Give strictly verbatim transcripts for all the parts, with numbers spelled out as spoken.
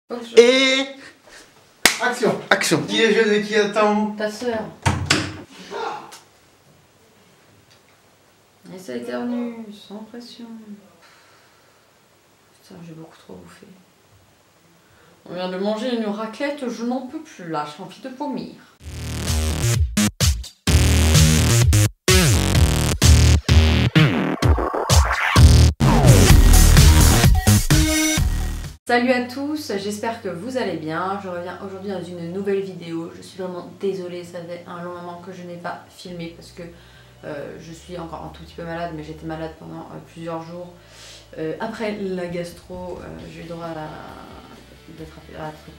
Et... Action. Action. Qui est jeune et qui attend? Ta sœur. Et ça éternue, sans pression. Putain, j'ai beaucoup trop bouffé. On vient de manger une raclette, je n'en peux plus là, j'ai envie de vomir. Salut à tous, j'espère que vous allez bien. Je reviens aujourd'hui dans une nouvelle vidéo. Je suis vraiment désolée, ça fait un long moment que je n'ai pas filmé parce que euh, je suis encore un tout petit peu malade, mais j'étais malade pendant euh, plusieurs jours. Euh, après la gastro, euh, j'ai eu droit à d'attraper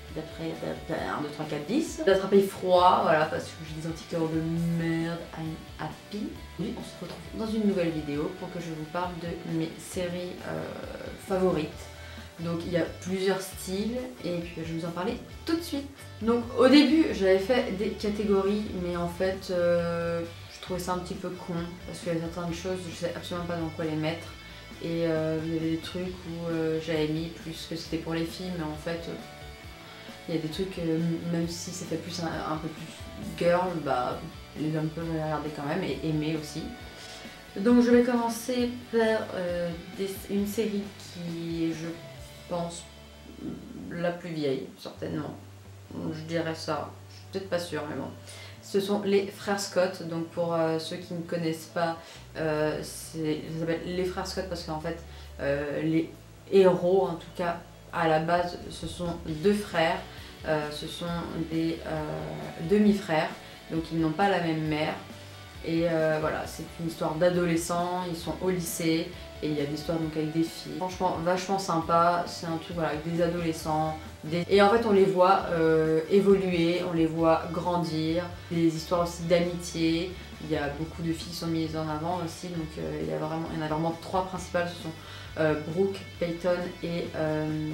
un, deux, trois, quatre, dix, d'attraper froid, voilà, parce que j'ai des anticorps de merde, I'm happy. Aujourd'hui, on se retrouve dans une nouvelle vidéo pour que je vous parle de mes séries euh, favorites. Donc il y a plusieurs styles et puis je vais vous en parler tout de suite. Donc au début j'avais fait des catégories, mais en fait euh, je trouvais ça un petit peu con parce qu'il y a certaines choses je sais absolument pas dans quoi les mettre. Et euh, il y avait des trucs où euh, j'avais mis plus que c'était pour les filles, mais en fait euh, il y a des trucs, euh, même si ça fait plus un, un peu plus girl, bah les hommes peuvent regarder quand même et aimer aussi. Donc je vais commencer par euh, des, une série qui est, je pense, la plus vieille, certainement. Je dirais ça, je suis peut-être pas sûre, mais bon. Ce sont les frères Scott. Donc pour euh, ceux qui ne connaissent pas, euh, ça s'appelle les frères Scott parce qu'en fait, euh, les héros, en tout cas à la base, ce sont deux frères. Euh, ce sont des euh, demi-frères, donc ils n'ont pas la même mère. Et euh, voilà, c'est une histoire d'adolescents, ils sont au lycée et il y a des histoires donc avec des filles. Franchement, vachement sympa, c'est un truc voilà, avec des adolescents. Des... Et en fait, on les voit euh, évoluer, on les voit grandir. Des histoires aussi d'amitié, il y a beaucoup de filles qui sont mises en avant aussi, donc euh, il, y a vraiment, il y en a vraiment trois principales, ce sont euh, Brooke, Peyton et... Euh...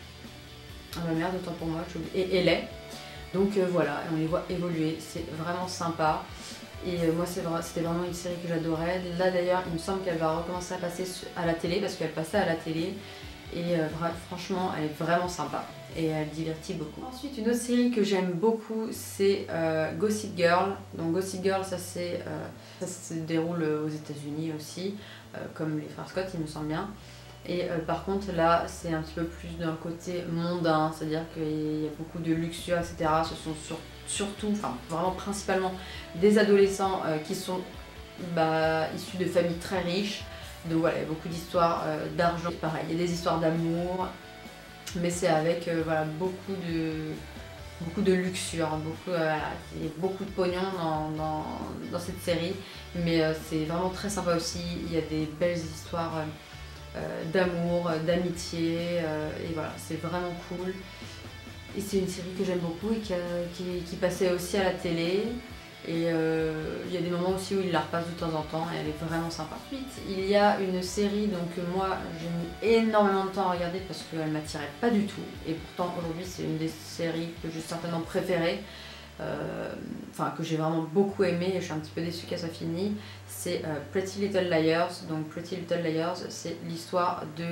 Oh la merde, autant pour moi, et Ellie. Donc euh, voilà, on les voit évoluer, c'est vraiment sympa. Et euh, moi c'était vraiment une série que j'adorais. Là d'ailleurs il me semble qu'elle va recommencer à passer à la télé parce qu'elle passait à la télé. Et euh, franchement elle est vraiment sympa et elle divertit beaucoup. Ensuite une autre série que j'aime beaucoup c'est euh, Gossip Girl. Donc Gossip Girl ça, euh, ça se déroule aux États-Unis aussi, euh, comme les frères Scott il me semble bien. Et euh, par contre là c'est un petit peu plus d'un côté mondain, c'est-à-dire qu'il y a beaucoup de luxure, et cetera. Ce sont sur, surtout, enfin vraiment principalement des adolescents euh, qui sont bah, issus de familles très riches. Donc voilà, il y a beaucoup d'histoires euh, d'argent, pareil, il y a des histoires d'amour, mais c'est avec euh, voilà, beaucoup de, beaucoup de luxure, beaucoup, euh, voilà, il y a beaucoup de pognon dans, dans, dans cette série, mais euh, c'est vraiment très sympa aussi, il y a des belles histoires euh, Euh, d'amour, d'amitié, euh, et voilà, c'est vraiment cool. Et c'est une série que j'aime beaucoup et qui, a, qui, qui passait aussi à la télé. Et euh, il y a des moments aussi où il la repasse de temps en temps et elle est vraiment sympa. Ensuite, il y a une série donc, que moi j'ai mis énormément de temps à regarder parce qu'elle ne m'attirait pas du tout. Et pourtant aujourd'hui c'est une des séries que j'ai certainement préférées. Euh, enfin que j'ai vraiment beaucoup aimé et je suis un petit peu déçue qu'elle soit finie, c'est euh, Pretty Little Liars. Donc Pretty Little Liars c'est l'histoire de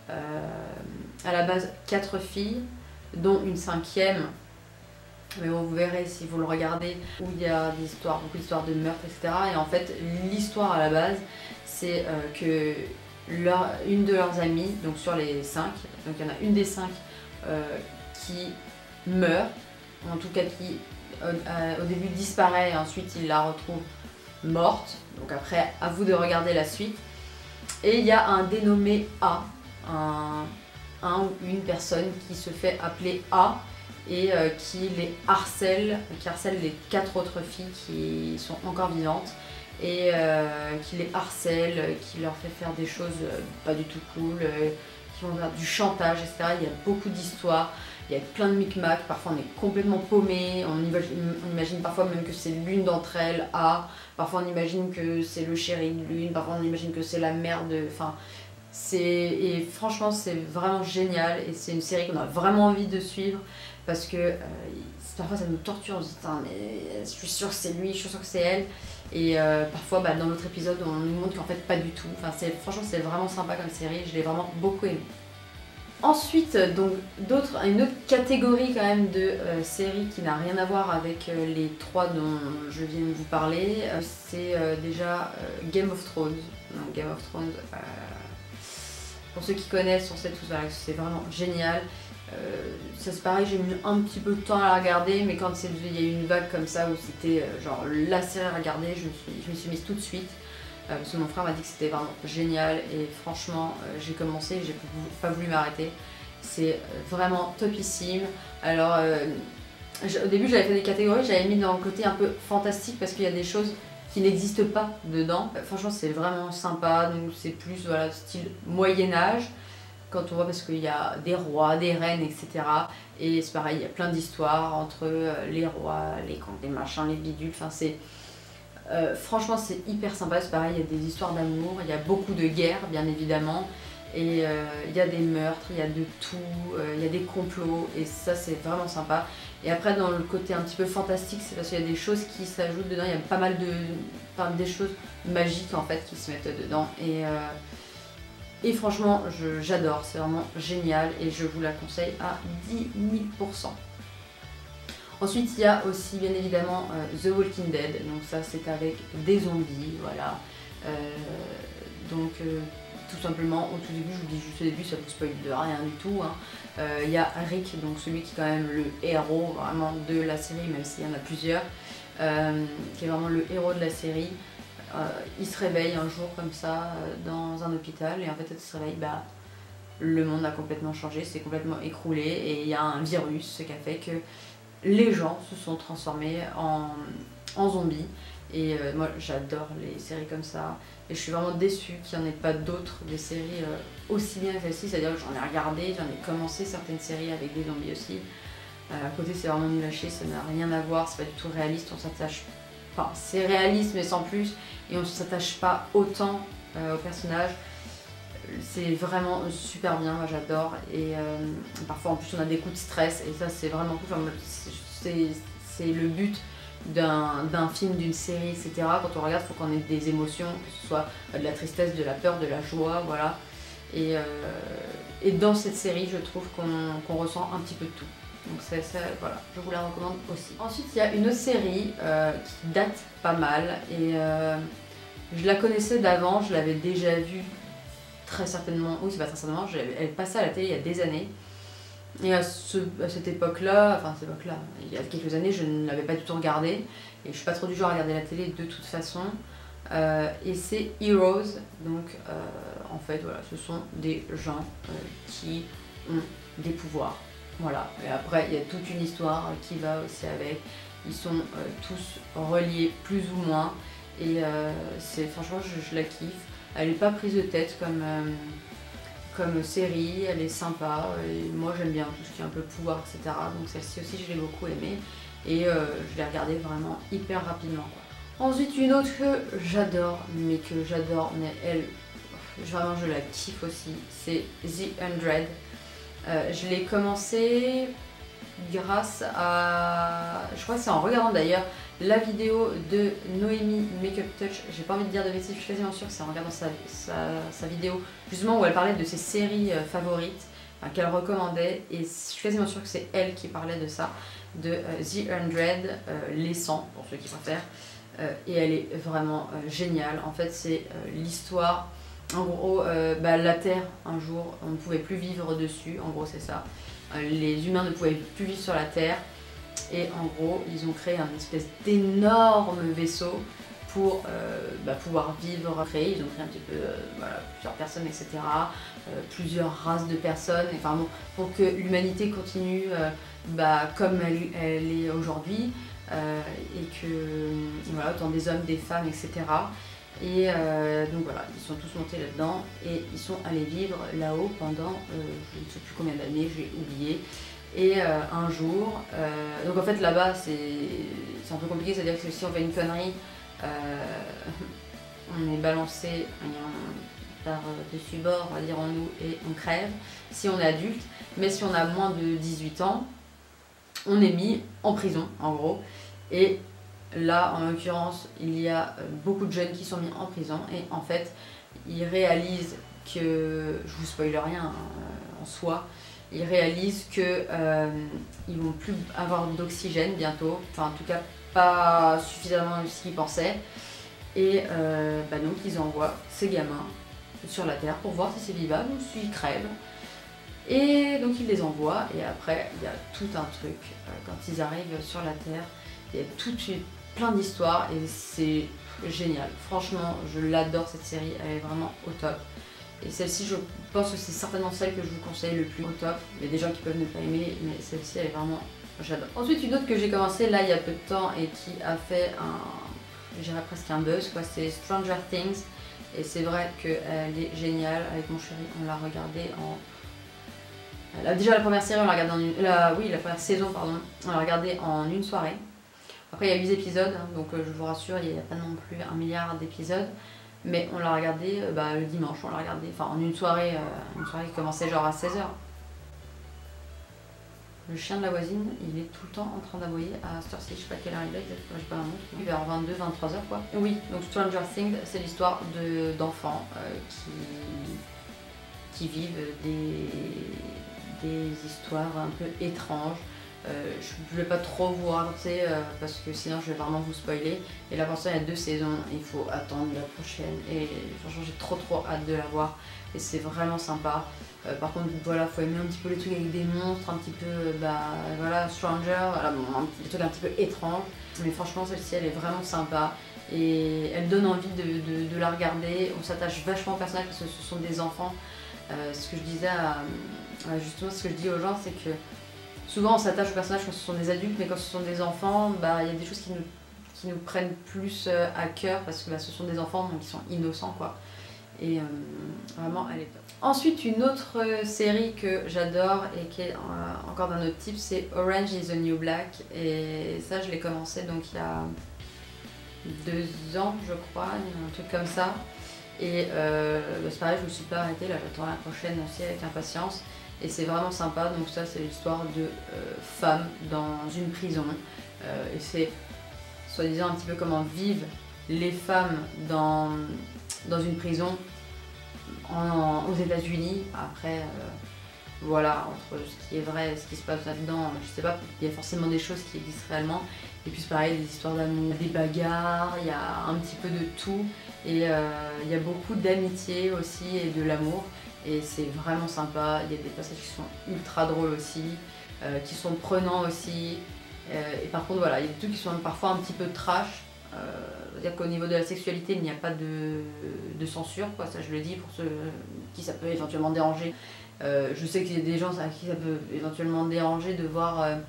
euh, à la base quatre filles dont une cinquième, mais bon, vous verrez si vous le regardez, où il y a des histoires, beaucoup d'histoires de meurtres, et cetera. Et en fait l'histoire à la base c'est euh, que leur, une de leurs amies, donc sur les cinq, donc il y en a une des cinq euh, qui meurt, en tout cas qui au début disparaît et ensuite il la retrouve morte. Donc après à vous de regarder la suite. Et il y a un dénommé A, un, un ou une personne qui se fait appeler A et euh, qui les harcèle, qui harcèle les quatre autres filles qui sont encore vivantes et euh, qui les harcèle, qui leur fait faire des choses euh, pas du tout cool, euh, qui vont faire du chantage, et cetera. Il y a beaucoup d'histoires. Il y a plein de micmacs, parfois on est complètement paumé, on imagine, on imagine parfois même que c'est l'une d'entre elles, A, parfois on imagine que c'est le chéri de l'une, parfois on imagine que c'est la mère de... Enfin, c'est... Et franchement c'est vraiment génial et c'est une série qu'on a vraiment envie de suivre parce que euh, parfois ça nous torture, on se dit mais je suis sûre que c'est lui, je suis sûre que c'est elle. Et euh, parfois bah, dans l'autre épisode on nous montre qu'en fait pas du tout. Enfin, franchement c'est vraiment sympa comme série, je l'ai vraiment beaucoup aimé. Ensuite, donc d'autres, une autre catégorie quand même de euh, séries qui n'a rien à voir avec euh, les trois dont je viens de vous parler, euh, c'est euh, déjà euh, Game of Thrones. Donc, Game of Thrones, euh, pour ceux qui connaissent, on sait tous voilà, que c'est vraiment génial. Euh, ça c'est pareil, j'ai mis un petit peu de temps à la regarder, mais quand il y a eu une vague comme ça où c'était euh, genre la série à regarder, je me suis, je me suis mise tout de suite. Euh, parce que mon frère m'a dit que c'était vraiment génial et franchement euh, j'ai commencé et j'ai pas voulu m'arrêter. C'est vraiment topissime. Alors euh, au début j'avais fait des catégories, j'avais mis dans le côté un peu fantastique parce qu'il y a des choses qui n'existent pas dedans. Euh, franchement c'est vraiment sympa, donc c'est plus voilà, style Moyen-Âge. Quand on voit parce qu'il y a des rois, des reines, et cetera. Et c'est pareil, il y a plein d'histoires entre les rois, les contes, les machins, les bidules. Enfin, c'est euh, franchement, c'est hyper sympa. C'est pareil, il y a des histoires d'amour, il y a beaucoup de guerres, bien évidemment. Et euh, il y a des meurtres, il y a de tout, euh, il y a des complots. Et ça, c'est vraiment sympa. Et après, dans le côté un petit peu fantastique, c'est parce qu'il y a des choses qui s'ajoutent dedans. Il y a pas mal de... Enfin, des choses magiques, en fait, qui se mettent dedans. Et... Euh, Et franchement, j'adore, c'est vraiment génial et je vous la conseille à dix mille pour cent. Ensuite, il y a aussi bien évidemment euh, The Walking Dead, donc ça c'est avec des zombies, voilà. Euh, donc euh, tout simplement, au tout début, je vous dis juste au début, ça vous spoil de rien du tout. Hein. Euh, il y a Rick, donc celui qui est quand même le héros vraiment de la série, même s'il y en a plusieurs, euh, qui est vraiment le héros de la série. Euh, il se réveille un jour comme ça euh, dans un hôpital et en fait il se réveille, bah, le monde a complètement changé, c'est complètement écroulé et il y a un virus, ce qui a fait que les gens se sont transformés en, en zombies. Et euh, moi j'adore les séries comme ça et je suis vraiment déçue qu'il n'y en ait pas d'autres, des séries euh, aussi bien que celle-ci, c'est-à-dire que j'en ai regardé, j'en ai commencé certaines séries avec des zombies aussi. Euh, à côté c'est vraiment nul à chier, ça n'a rien à voir, c'est pas du tout réaliste, on s'attache. Enfin, c'est réaliste mais sans plus et on ne s'attache pas autant euh, au personnage. C'est vraiment super bien, moi j'adore et euh, parfois en plus on a des coups de stress et ça c'est vraiment cool. Enfin, c'est le but d'un film, d'une série, et cetera. Quand on regarde, il faut qu'on ait des émotions, que ce soit de la tristesse, de la peur, de la joie, voilà. Et, euh, et dans cette série, je trouve qu'on qu'on ressent un petit peu de tout. Donc ça, ça, voilà, je vous la recommande aussi. Ensuite, il y a une autre série euh, qui date pas mal et euh, je la connaissais d'avant, je l'avais déjà vue très certainement, oui c'est pas très certainement, elle passait à la télé il y a des années. Et à, ce, à cette époque-là, enfin cette époque-là, il y a quelques années, je ne l'avais pas du tout regardée et je suis pas trop du genre à regarder la télé de toute façon. Euh, et c'est Heroes, donc euh, en fait voilà, ce sont des gens euh, qui ont des pouvoirs. Voilà, et après il y a toute une histoire qui va aussi avec, ils sont euh, tous reliés plus ou moins, et euh, c'est franchement je, je la kiffe, elle n'est pas prise de tête comme, euh, comme série, elle est sympa, et moi j'aime bien tout ce qui est un peu pouvoir, et cetera. Donc celle-ci aussi je l'ai beaucoup aimée, et euh, je l'ai regardée vraiment hyper rapidement, quoi. Ensuite une autre que j'adore, mais que j'adore, mais elle, vraiment je la kiffe aussi, c'est The Hundred. Euh, je l'ai commencé grâce à... Je crois que c'est en regardant d'ailleurs la vidéo de Noémie Makeup Touch. J'ai pas envie de dire de bêtises, je suis quasiment sûre que c'est en regardant sa, sa, sa vidéo justement où elle parlait de ses séries euh, favorites, enfin, qu'elle recommandait. Et je suis quasiment sûre que c'est elle qui parlait de ça, de euh, The Hundred, euh, les cent pour ceux qui préfèrent. Euh, et elle est vraiment euh, géniale. En fait c'est euh, l'histoire... En gros, euh, bah, la Terre, un jour, on ne pouvait plus vivre dessus, en gros c'est ça. Euh, les humains ne pouvaient plus vivre sur la Terre. Et en gros, ils ont créé un espèce d'énorme vaisseau pour euh, bah, pouvoir vivre, créer. Ils ont créé un petit peu, euh, voilà, plusieurs personnes, et cetera. Euh, plusieurs races de personnes, enfin bon, pour que l'humanité continue euh, bah, comme elle, elle est aujourd'hui. Euh, et que, voilà, autant des hommes, des femmes, et cetera. Et euh, donc voilà, ils sont tous montés là-dedans et ils sont allés vivre là-haut pendant, euh, je ne sais plus combien d'années, j'ai oublié. Et euh, un jour, euh, donc en fait là-bas c'est un peu compliqué, c'est-à-dire que si on fait une connerie, euh, on est balancé par-dessus bord, on va dire en nous, et on crève si on est adulte. Mais si on a moins de dix-huit ans, on est mis en prison en gros. Et là, en l'occurrence, il y a beaucoup de jeunes qui sont mis en prison et en fait, ils réalisent que, je vous spoile rien hein, en soi, ils réalisent que euh, ils vont plus avoir d'oxygène bientôt, enfin en tout cas pas suffisamment ce qu'ils pensaient, et euh, bah donc ils envoient ces gamins sur la Terre pour voir si c'est vivable ou s'ils crèvent. Et donc ils les envoient, et après il y a tout un truc, euh, quand ils arrivent sur la Terre, il y a tout, plein d'histoires et c'est génial. Franchement, je l'adore cette série, elle est vraiment au top. Et celle-ci, je pense que c'est certainement celle que je vous conseille le plus au top. Il y a des gens qui peuvent ne pas aimer, mais celle-ci, elle est vraiment... j'adore. Ensuite, une autre que j'ai commencé là il y a peu de temps et qui a fait un... je dirais presque un buzz, quoi, c'est Stranger Things. Et c'est vrai qu'elle est géniale. Avec mon chéri, on l'a regardée en... Là, déjà la première série, on l'a regardée en une... la... oui, la première saison, pardon, on l'a regardée en une soirée. Après, il y a huit épisodes, hein, donc euh, je vous rassure, il n'y a pas non plus un milliard d'épisodes. Mais on l'a regardé euh, bah, le dimanche, on l'a regardé, enfin en une soirée, euh, une soirée qui commençait genre à seize heures. Le chien de la voisine, il est tout le temps en train d'aboyer à cette heure-ci, je sais pas quelle heure il est, exactement, je sais pas la montre, vers vingt-deux vingt-trois heures quoi. Oui, donc Stranger Things, c'est l'histoire d'enfants euh, qui, qui vivent des, des histoires un peu étranges. Euh, je ne vais pas trop vous raconter euh, parce que sinon je vais vraiment vous spoiler. Et là pour l'instant il y a deux saisons, il faut attendre la prochaine et franchement j'ai trop trop hâte de la voir et c'est vraiment sympa. Euh, par contre voilà, faut aimer un petit peu les trucs avec des monstres, un petit peu bah voilà, Stranger, voilà, bon, un, des trucs un petit peu étranges. Mais franchement celle-ci elle est vraiment sympa et elle donne envie de, de, de la regarder. On s'attache vachement au personnage parce que ce sont des enfants. Euh, ce que je disais à, à justement ce que je dis aux gens, c'est que souvent on s'attache aux personnages quand ce sont des adultes, mais quand ce sont des enfants, bah, il y a des choses qui nous, qui nous prennent plus à cœur parce que bah, ce sont des enfants donc ils sont innocents quoi. Et euh, vraiment elle est top. Ensuite une autre série que j'adore et qui est euh, encore d'un autre type, c'est Orange is the New Black. Et ça je l'ai commencé donc il y a deux ans je crois, un truc comme ça. Et euh, bah, c'est pareil, je me suis pas arrêtée, là j'attends la prochaine aussi avec impatience. Et c'est vraiment sympa, donc ça c'est l'histoire de euh, femmes dans une prison. Euh, et c'est soi-disant un petit peu comment vivent les femmes dans, dans une prison en, aux États-Unis. Après, euh, voilà, entre ce qui est vrai et ce qui se passe là-dedans, je sais pas, il y a forcément des choses qui existent réellement. Et puis c'est pareil, des histoires d'amour, des bagarres, il y a un petit peu de tout. Et euh, il y a beaucoup d'amitié aussi et de l'amour. Et c'est vraiment sympa, il y a des passages qui sont ultra drôles aussi, euh, qui sont prenants aussi. Euh, et par contre voilà, il y a des trucs qui sont parfois un petit peu trash. Euh, c'est-à-dire qu'au niveau de la sexualité, il n'y a pas de, de censure, quoi, ça je le dis pour ceux qui ça peut éventuellement déranger. Euh, je sais qu'il y a des gens à qui ça peut éventuellement déranger de voir euh,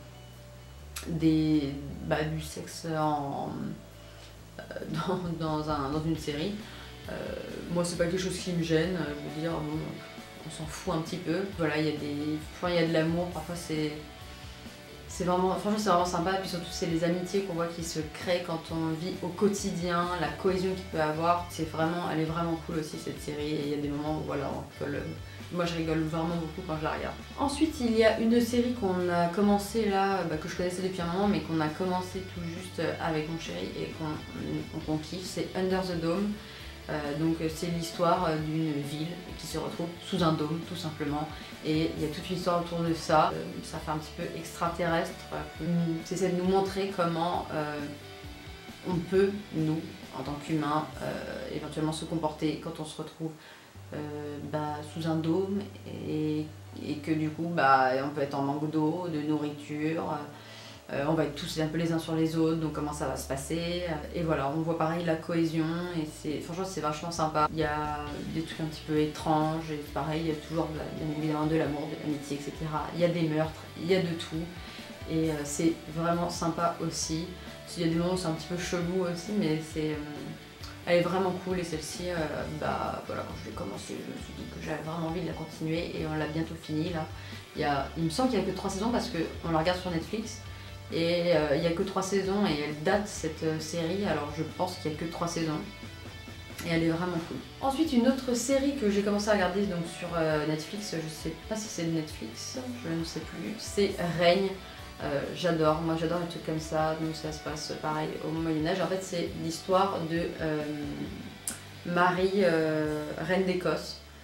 des, bah, du sexe en, euh, dans, dans, un, dans une série. Euh, moi c'est pas quelque chose qui me gêne, je veux dire, bon, on s'en fout un petit peu. Voilà, il y a des, enfin, il y a de l'amour, parfois c'est, c'est vraiment, franchement c'est vraiment sympa. Et puis surtout c'est les amitiés qu'on voit qui se créent quand on vit au quotidien, la cohésion qu'il peut avoir. C'est vraiment, elle est vraiment cool aussi cette série. Et il y a des moments où voilà, on rigole. Moi je rigole vraiment beaucoup quand je la regarde. Ensuite il y a une série qu'on a commencé là, bah, que je connaissais depuis un moment, mais qu'on a commencé tout juste avec mon chéri et qu'on qu'on kiffe, c'est Under the Dome. Euh, donc c'est l'histoire d'une ville qui se retrouve sous un dôme tout simplement, et il y a toute une histoire autour de ça. Euh, ça fait un petit peu extraterrestre, c'est de nous montrer comment euh, on peut, nous, en tant qu'humains, euh, éventuellement se comporter quand on se retrouve euh, bah, sous un dôme et, et que du coup bah, on peut être en manque d'eau, de nourriture. Euh, on va être tous un peu les uns sur les autres, donc comment ça va se passer. Et voilà, on voit pareil la cohésion, et c'est, franchement c'est vachement sympa. Il y a des trucs un petit peu étranges, et pareil, il y a toujours bien évidemment de l'amour, de l'amitié, et cetera. Il y a des meurtres, il y a de tout, et euh, c'est vraiment sympa aussi. Il y a des moments où c'est un petit peu chelou aussi, mais c'est, euh, elle est vraiment cool, et celle-ci, euh, bah voilà, quand je l'ai commencé, je me suis dit que j'avais vraiment envie de la continuer, et on l'a bientôt fini là. Il, y a, il me semble qu'il n'y a que trois saisons parce qu'on la regarde sur Netflix. Et il euh, n'y a que trois saisons et elle date cette euh, série, alors je pense qu'il n'y a que trois saisons. Et elle est vraiment cool. Ensuite une autre série que j'ai commencé à regarder donc, sur euh, Netflix, je sais pas si c'est de Netflix, je ne sais plus, c'est Règne. Euh, j'adore, moi j'adore les trucs comme ça, donc ça se passe pareil au Moyen-Âge. En fait c'est l'histoire de euh, Marie, euh, reine d'Écosse.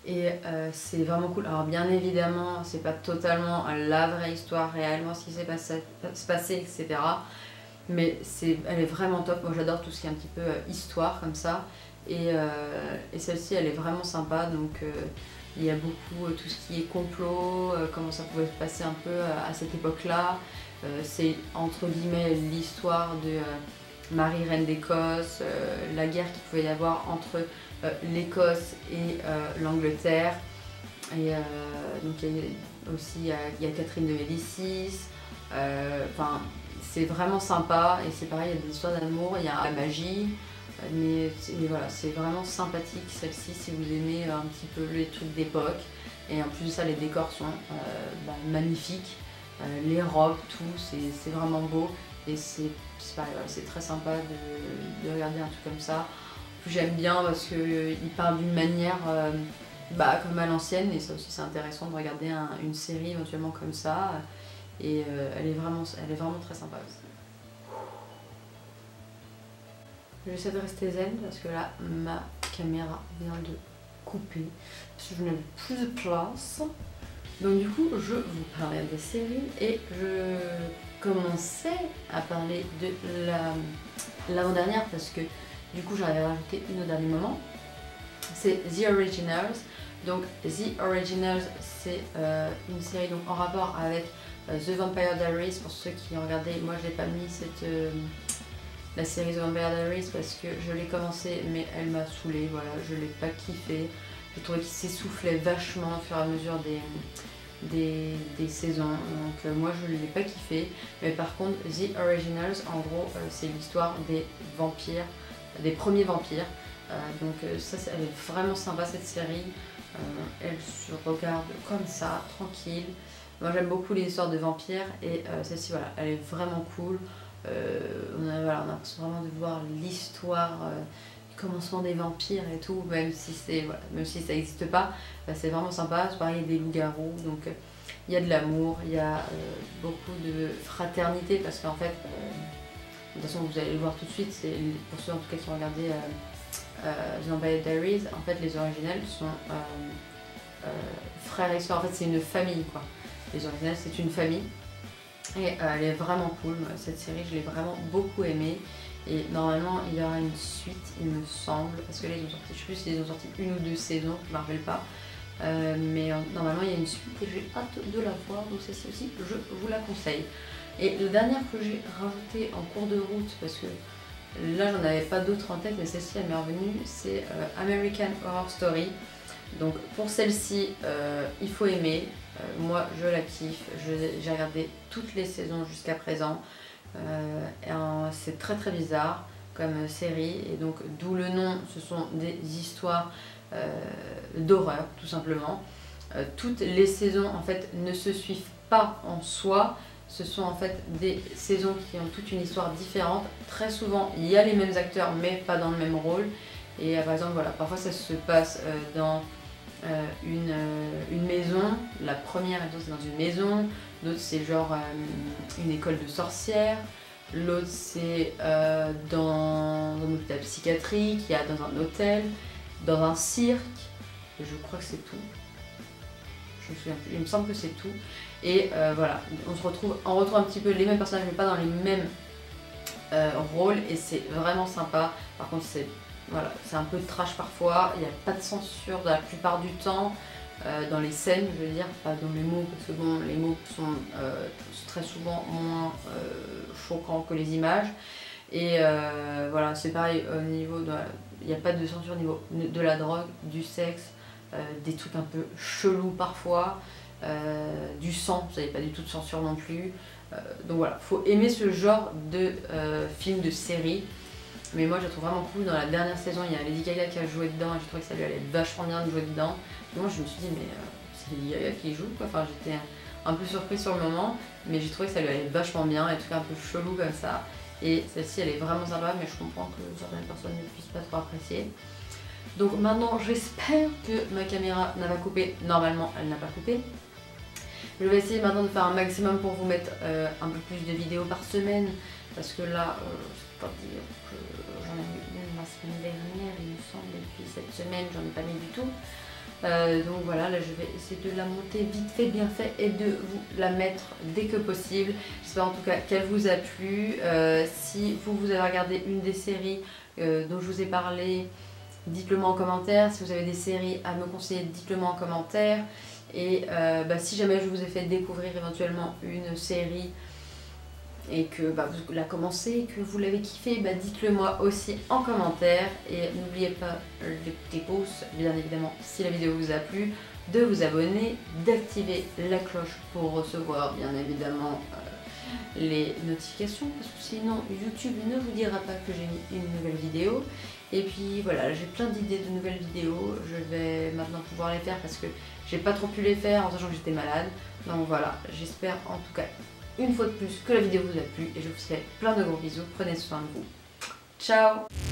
Et euh, c'est vraiment cool. Alors bien évidemment, c'est pas totalement la vraie histoire, réellement ce qui s'est passé, passé, et cetera. Mais c'est, elle est vraiment top. Moi j'adore tout ce qui est un petit peu euh, histoire comme ça. Et, euh, et celle-ci elle est vraiment sympa. Donc euh, il y a beaucoup euh, tout ce qui est complot, euh, comment ça pouvait se passer un peu euh, à cette époque-là. Euh, c'est entre guillemets l'histoire de euh, Marie reine d'Écosse, euh, la guerre qu'il pouvait y avoir entre euh, l'Écosse et euh, l'Angleterre. Et euh, donc il y a aussi il y a, il y a Catherine de Médicis. Euh, Enfin, c'est vraiment sympa et c'est pareil, il y a des histoires d'amour, il y a la magie. Mais, mais voilà, c'est vraiment sympathique celle-ci si vous aimez un petit peu les trucs d'époque. Et en plus de ça, les décors sont euh, bah, magnifiques. Euh, les robes, tout, c'est vraiment beau. Et c'est voilà, très sympa de, de regarder un truc comme ça. J'aime bien parce qu'il euh, parle d'une manière euh, bah, comme à l'ancienne. Et ça aussi, c'est intéressant de regarder un, une série éventuellement comme ça. Et euh, elle, est vraiment, elle est vraiment très sympa aussi. J'essaie de rester zen parce que là, ma caméra vient de couper parce que je n'avais plus de place. Donc du coup, je vous parlais des séries et je commençais à parler de l'avant-dernière parce que du coup, j'avais rajouté une au dernier moment. C'est The Originals. Donc The Originals, c'est euh, une série donc, en rapport avec euh, The Vampire Diaries. Pour ceux qui ont regardé, moi je n'ai pas mis cette... Euh, la série The Vampire Diaries parce que je l'ai commencé mais elle m'a saoulée, voilà, je l'ai pas kiffé. J'ai trouvé qu'il s'essoufflait vachement au fur et à mesure des, des, des saisons, donc euh, moi je ne l'ai pas kiffé. Mais par contre The Originals, en gros euh, c'est l'histoire des vampires, des premiers vampires. Euh, donc euh, ça elle est vraiment sympa cette série, euh, elle se regarde comme ça, tranquille. Moi j'aime beaucoup les histoires de vampires et euh, celle-ci voilà, elle est vraiment cool. Euh, on, a, voilà, on a l'impression vraiment de voir l'histoire euh, du commencement des vampires et tout, même si, voilà, même si ça n'existe pas, bah, c'est vraiment sympa. C'est pareil, il y a des loups-garous, donc il euh, y a de l'amour, il y a euh, beaucoup de fraternité parce qu'en fait, euh, de toute façon vous allez le voir tout de suite, c'est pour ceux en tout cas qui ont regardé euh, euh, The Vampire Diaries, en fait les originels sont euh, euh, frères et sœurs, en fait c'est une famille quoi. Les originels c'est une famille. Et euh, elle est vraiment cool, cette série je l'ai vraiment beaucoup aimée. Et normalement il y aura une suite il me semble, parce que là ils ont sorti, je sais plus s'ils ont sorti une ou deux saisons, je ne me rappelle pas. Euh, mais euh, normalement il y a une suite et j'ai hâte de la voir, donc celle-ci aussi je vous la conseille. Et la dernière que j'ai rajoutée en cours de route, parce que là j'en avais pas d'autres en tête, mais celle-ci elle m'est revenue, c'est euh, American Horror Story. Donc pour celle-ci, euh, il faut aimer. Euh, moi je la kiffe, j'ai regardé toutes les saisons jusqu'à présent. Euh, c'est très très bizarre comme série et donc d'où le nom, ce sont des histoires euh, d'horreur tout simplement. Euh, toutes les saisons en fait ne se suivent pas en soi, ce sont en fait des saisons qui ont toute une histoire différente. Très souvent il y a les mêmes acteurs mais pas dans le même rôle. Et euh, par exemple voilà, parfois ça se passe euh, dans euh, une, euh, une maison, la première c'est dans une maison, l'autre c'est genre euh, une école de sorcières, l'autre c'est euh, dans un hôpital psychiatrique, il y a dans un hôtel, dans un cirque, et je crois que c'est tout. Je me souviens plus, il me semble que c'est tout. Et euh, voilà, on se retrouve, on retrouve un petit peu les mêmes personnages mais pas dans les mêmes euh, rôles et c'est vraiment sympa. Par contre c'est voilà, c'est un peu trash parfois, il n'y a pas de censure la plupart du temps euh, dans les scènes, je veux dire, pas dans les mots, parce que bon, les mots sont euh, très souvent moins euh, choquants que les images. Et euh, voilà, c'est pareil au niveau de... Il n'y a pas de censure au niveau de la drogue, du sexe, euh, des trucs un peu chelous parfois, euh, du sang, vous n'avez pas du tout de censure non plus. Euh, donc voilà, faut aimer ce genre de euh, film, de série. Mais moi je la trouve vraiment cool. Dans la dernière saison, il y a Lady Gaga qui a joué dedans et je trouvais que ça lui allait vachement bien de jouer dedans. Et moi je me suis dit, mais euh, c'est Lady Gaga qui joue quoi. Enfin, j'étais un peu surprise sur le moment, mais j'ai trouvé que ça lui allait vachement bien, et tout un peu chelou comme ça. Et celle-ci elle est vraiment sympa, mais je comprends que certaines personnes ne puissent pas trop apprécier. Donc maintenant j'espère que ma caméra n'a pas coupé. Normalement elle n'a pas coupé. Je vais essayer maintenant de faire un maximum pour vous mettre euh, un peu plus de vidéos par semaine. Parce que là, euh, je peux pas dire que j'en ai mis une la semaine dernière, il me semble, et puis cette semaine, j'en ai pas mis du tout. Euh, donc voilà, là je vais essayer de la monter vite fait, bien fait et de vous la mettre dès que possible. J'espère en tout cas qu'elle vous a plu. Euh, si vous, vous avez regardé une des séries euh, dont je vous ai parlé, dites-le moi en commentaire. Si vous avez des séries à me conseiller, dites-le moi en commentaire. Et euh, bah, si jamais je vous ai fait découvrir éventuellement une série et que bah, vous la commencez et que vous l'avez kiffé, bah, dites-le moi aussi en commentaire. Et n'oubliez pas les petits pouces, bien évidemment, si la vidéo vous a plu, de vous abonner, d'activer la cloche pour recevoir bien évidemment euh, les notifications, parce que sinon YouTube ne vous dira pas que j'ai mis une nouvelle vidéo. Et puis voilà, j'ai plein d'idées de nouvelles vidéos, je vais maintenant pouvoir les faire parce que j'ai pas trop pu les faire en sachant que j'étais malade. Donc voilà, j'espère en tout cas une fois de plus que la vidéo vous a plu et je vous fais plein de gros bisous, prenez soin de vous. Ciao!